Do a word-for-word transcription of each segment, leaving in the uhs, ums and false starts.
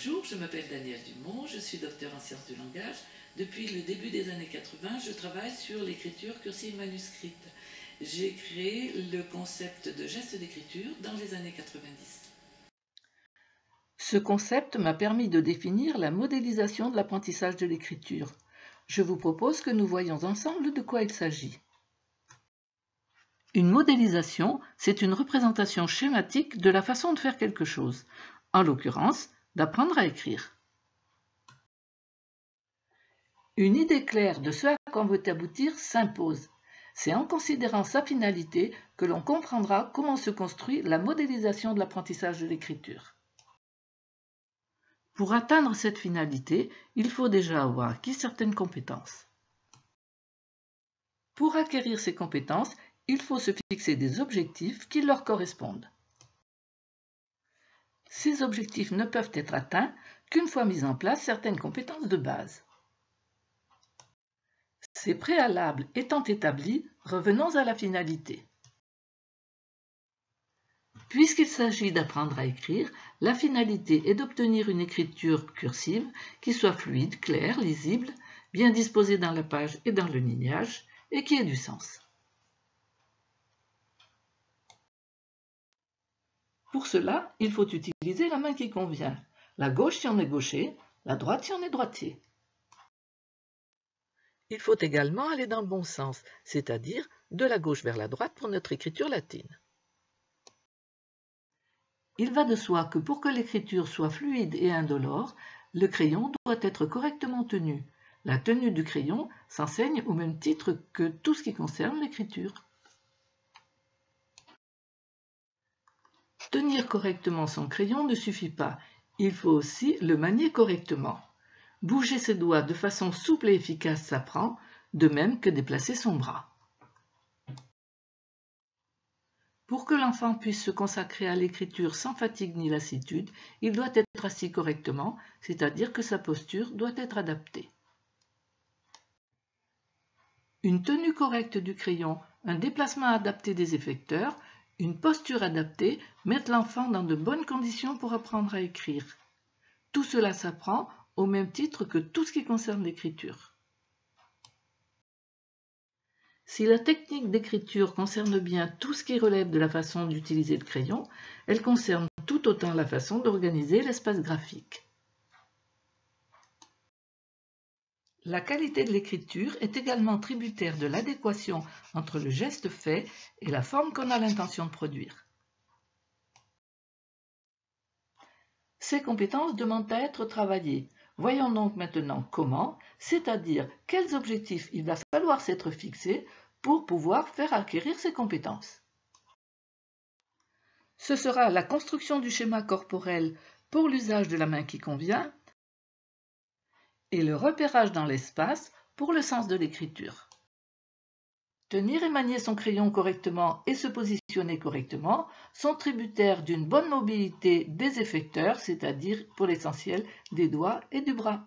Bonjour, je m'appelle Danielle Dumont, je suis docteur en sciences du langage. Depuis le début des années quatre-vingt, je travaille sur l'écriture cursive manuscrite. J'ai créé le concept de geste d'écriture dans les années quatre-vingt-dix. Ce concept m'a permis de définir la modélisation de l'apprentissage de l'écriture. Je vous propose que nous voyions ensemble de quoi il s'agit. Une modélisation, c'est une représentation schématique de la façon de faire quelque chose, en l'occurrence, d'apprendre à écrire. Une idée claire de ce à quoi on veut aboutir s'impose. C'est en considérant sa finalité que l'on comprendra comment se construit la modélisation de l'apprentissage de l'écriture. Pour atteindre cette finalité, il faut déjà avoir acquis certaines compétences. Pour acquérir ces compétences, il faut se fixer des objectifs qui leur correspondent. Ces objectifs ne peuvent être atteints qu'une fois mises en place certaines compétences de base. Ces préalables étant établis, revenons à la finalité. Puisqu'il s'agit d'apprendre à écrire, la finalité est d'obtenir une écriture cursive qui soit fluide, claire, lisible, bien disposée dans la page et dans le lignage, et qui ait du sens. Pour cela, il faut utiliser la main qui convient, la gauche si on est gaucher, la droite si on est droitier. Il faut également aller dans le bon sens, c'est-à-dire de la gauche vers la droite pour notre écriture latine. Il va de soi que pour que l'écriture soit fluide et indolore, le crayon doit être correctement tenu. La tenue du crayon s'enseigne au même titre que tout ce qui concerne l'écriture. Tenir correctement son crayon ne suffit pas, il faut aussi le manier correctement. Bouger ses doigts de façon souple et efficace s'apprend, de même que déplacer son bras. Pour que l'enfant puisse se consacrer à l'écriture sans fatigue ni lassitude, il doit être assis correctement, c'est-à-dire que sa posture doit être adaptée. Une tenue correcte du crayon, un déplacement adapté des effecteurs, une posture adaptée mettent l'enfant dans de bonnes conditions pour apprendre à écrire. Tout cela s'apprend au même titre que tout ce qui concerne l'écriture. Si la technique d'écriture concerne bien tout ce qui relève de la façon d'utiliser le crayon, elle concerne tout autant la façon d'organiser l'espace graphique. La qualité de l'écriture est également tributaire de l'adéquation entre le geste fait et la forme qu'on a l'intention de produire. Ces compétences demandent à être travaillées. Voyons donc maintenant comment, c'est-à-dire quels objectifs il va falloir s'être fixés pour pouvoir faire acquérir ces compétences. Ce sera la construction du schéma corporel pour l'usage de la main qui convient et le repérage dans l'espace pour le sens de l'écriture. Tenir et manier son crayon correctement et se positionner correctement sont tributaires d'une bonne mobilité des effecteurs, c'est-à-dire pour l'essentiel des doigts et du bras.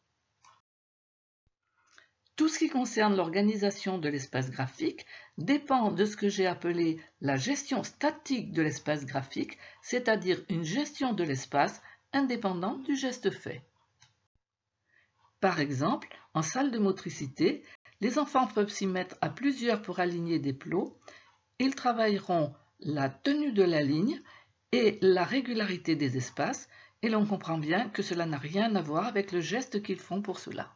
Tout ce qui concerne l'organisation de l'espace graphique dépend de ce que j'ai appelé la gestion statique de l'espace graphique, c'est-à-dire une gestion de l'espace indépendante du geste fait. Par exemple, en salle de motricité, les enfants peuvent s'y mettre à plusieurs pour aligner des plots. Ils travailleront la tenue de la ligne et la régularité des espaces, et l'on comprend bien que cela n'a rien à voir avec le geste qu'ils font pour cela.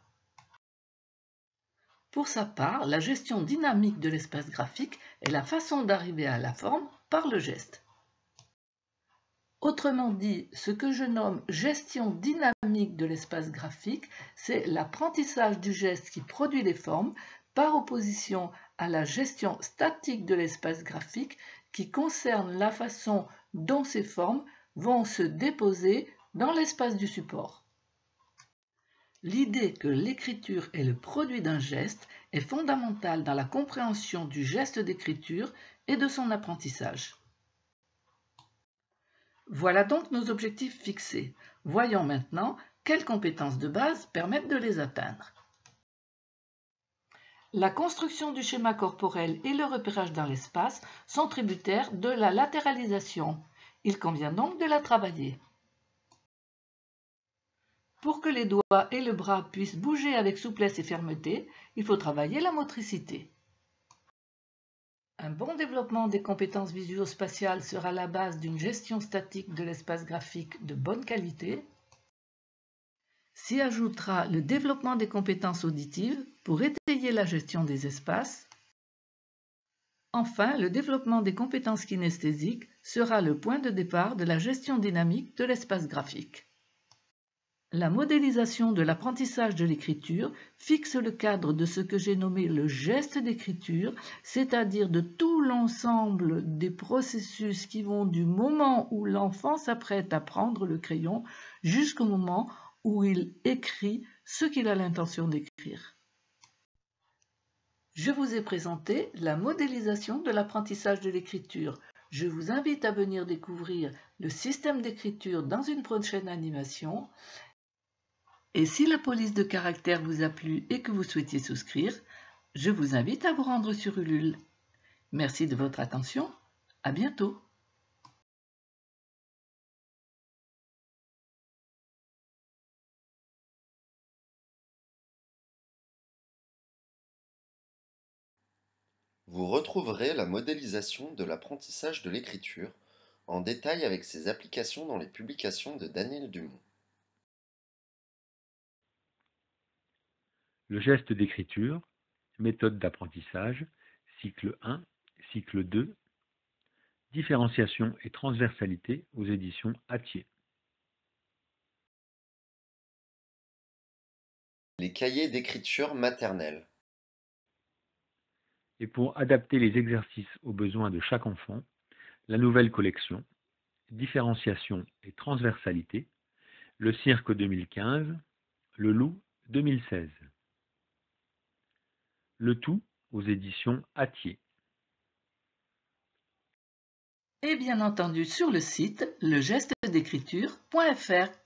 Pour sa part, la gestion dynamique de l'espace graphique est la façon d'arriver à la forme par le geste. Autrement dit, ce que je nomme gestion dynamique de l'espace graphique, c'est l'apprentissage du geste qui produit les formes par opposition à la gestion statique de l'espace graphique qui concerne la façon dont ces formes vont se déposer dans l'espace du support. L'idée que l'écriture est le produit d'un geste est fondamentale dans la compréhension du geste d'écriture et de son apprentissage. Voilà donc nos objectifs fixés. Voyons maintenant quelles compétences de base permettent de les atteindre. La construction du schéma corporel et le repérage dans l'espace sont tributaires de la latéralisation. Il convient donc de la travailler. Pour que les doigts et le bras puissent bouger avec souplesse et fermeté, il faut travailler la motricité. Un bon développement des compétences visuospatiales sera la base d'une gestion statique de l'espace graphique de bonne qualité. S'y ajoutera le développement des compétences auditives pour étayer la gestion des espaces. Enfin, le développement des compétences kinesthésiques sera le point de départ de la gestion dynamique de l'espace graphique. La modélisation de l'apprentissage de l'écriture fixe le cadre de ce que j'ai nommé le geste d'écriture, c'est-à-dire de tout l'ensemble des processus qui vont du moment où l'enfant s'apprête à prendre le crayon jusqu'au moment où il écrit ce qu'il a l'intention d'écrire. Je vous ai présenté la modélisation de l'apprentissage de l'écriture. Je vous invite à venir découvrir le système d'écriture dans une prochaine animation. Et si la police de caractère vous a plu et que vous souhaitiez souscrire, je vous invite à vous rendre sur Ulule. Merci de votre attention. À bientôt. Vous retrouverez la modélisation de l'apprentissage de l'écriture en détail avec ses applications dans les publications de Daniel Dumont. Le geste d'écriture, méthode d'apprentissage, cycle un, cycle deux, différenciation et transversalité aux éditions Hatier. Les cahiers d'écriture maternelle. Et pour adapter les exercices aux besoins de chaque enfant, la nouvelle collection, différenciation et transversalité, le cirque deux mille quinze, le loup deux mille seize. Le tout aux éditions Hatier. Et bien entendu sur le site legestedécriture point F R.